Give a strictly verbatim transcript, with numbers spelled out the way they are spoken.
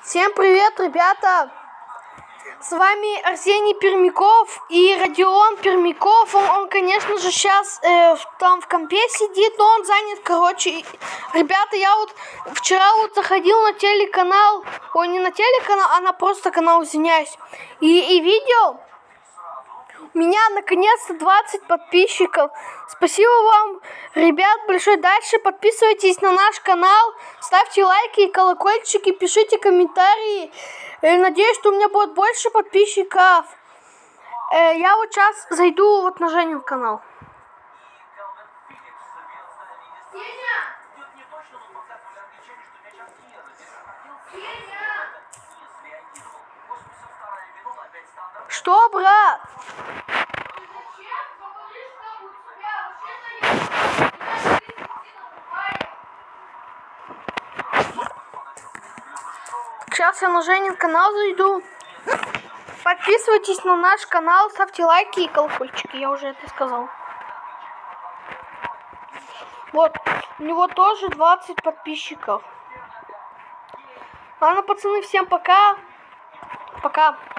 Всем привет, ребята! С вами Арсений Пермяков и Родион Пермяков. Он, он конечно же, сейчас э, там в компе сидит, но он занят. Короче, ребята, я вот вчера вот заходил на телеканал, ой, не на телеканал, а на просто канал, извиняюсь, и, и видел, у меня наконец-то двадцать подписчиков. Спасибо вам, ребят, большое. Дальше подписывайтесь на наш канал, ставьте лайки и колокольчики, пишите комментарии. Надеюсь, что у меня будет больше подписчиков. Я вот сейчас зайду вот на Женин канал. Что, брат? Сейчас я на Женин канал зайду. Подписывайтесь на наш канал, ставьте лайки и колокольчики. Я уже это сказал. Вот, у него тоже двадцать подписчиков. Ладно, пацаны, всем пока. Пока.